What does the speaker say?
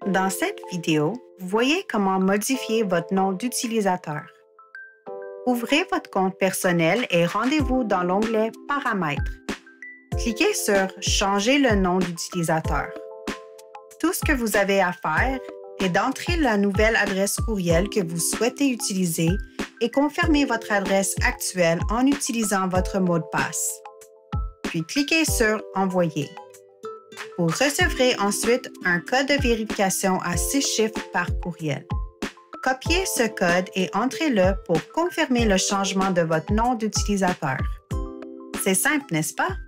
Dans cette vidéo, vous voyez comment modifier votre nom d'utilisateur. Ouvrez votre compte personnel et rendez-vous dans l'onglet « Paramètres ». Cliquez sur « Changer le nom d'utilisateur ». Tout ce que vous avez à faire est d'entrer la nouvelle adresse courriel que vous souhaitez utiliser et confirmer votre adresse actuelle en utilisant votre mot de passe. Puis cliquez sur « Envoyer ». Vous recevrez ensuite un code de vérification à 6 chiffres par courriel. Copiez ce code et entrez-le pour confirmer le changement de votre nom d'utilisateur. C'est simple, n'est-ce pas?